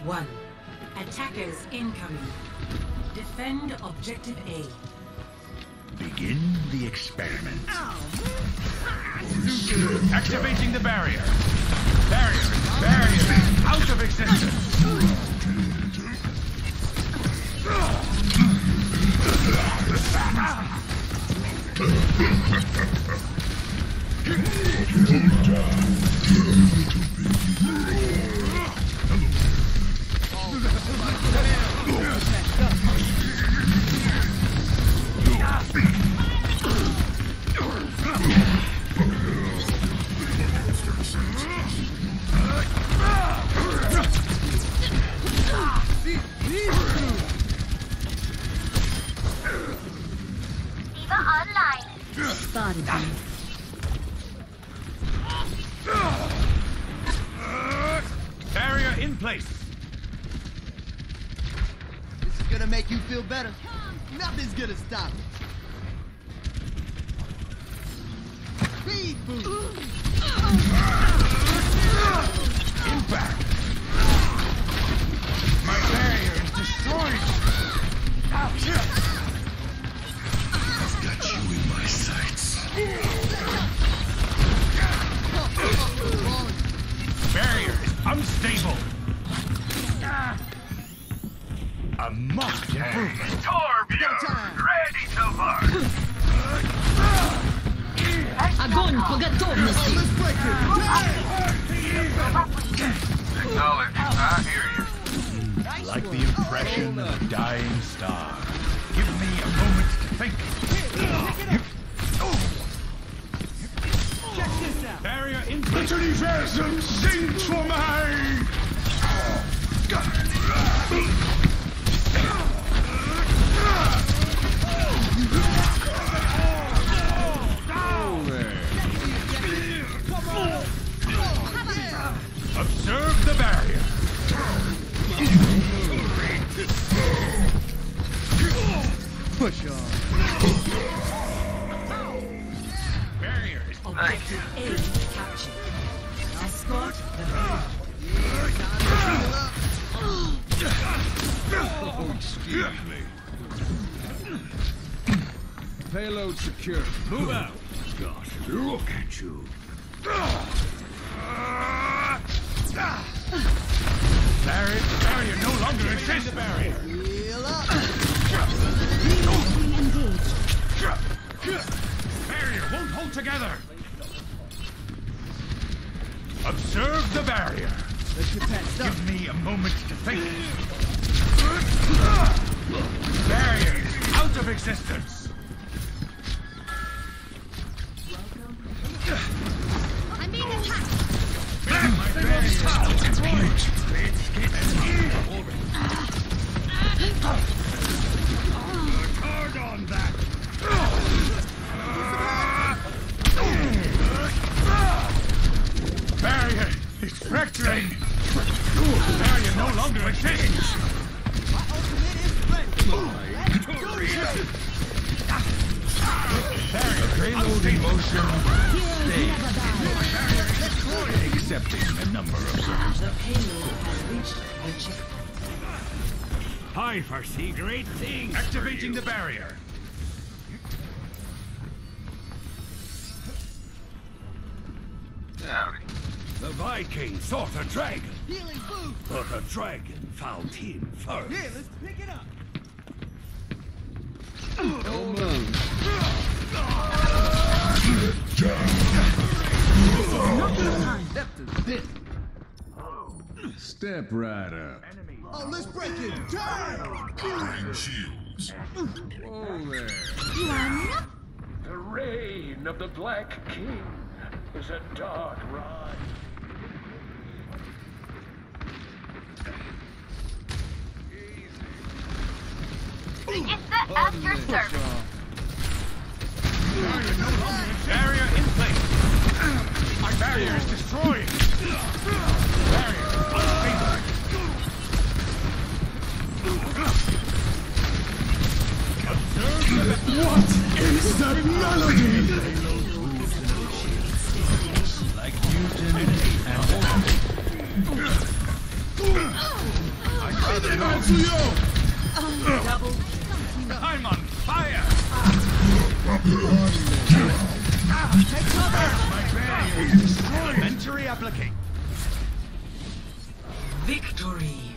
1. Attackers incoming. Defend objective A. Begin the experiment. Activating the barrier. Barrier out of existence. Spotted me. Barrier in place. This is gonna make you feel better. Nothing's gonna stop it. Speed boost. Impact. My barrier is destroyed. I've got you in my sights. Barrier is unstable. A marked improvement. Torbjörn, ready so far. Огонь по готовности! Acknowledge, I hear you. Like the impression of a dying star. Give me a moment to think. Check this out. Barrier in Das place. Universum singt für mich! Observe the barrier. Push on. Barrier is Objective A captured. Escort the barrier. Excuse me. Payload secure. move out. Gosh, look at you. Barrier no longer exists. Barrier. Heal up. Barrier won't hold together. Observe the barrier. Let's get patched up. Give me a moment to think. Barrier is out of existence. I'm being attacked! My barrier is destroyed. Hard on that. Barrier is fracturing. Barrier no longer exists. My ultimate is ready. Barrier Payload in motion. accepting a number of circumstances. The payload has reached the checkpoint. I foresee great things. Activating the barrier. Howdy. The Viking sought a dragon, Healing boost. but a dragon found him first. Here, let's pick it up. Step right up. Oh, let's break it. Turn. Pine shields. Whoa there. The reign of the Black King is a dark ride. Is that after service? Barrier in place. My barrier is destroyed. Barrier unstable. Observe the... What is that melody? Like Newton and Double. I'm on fire! Elementary applicate. Victory.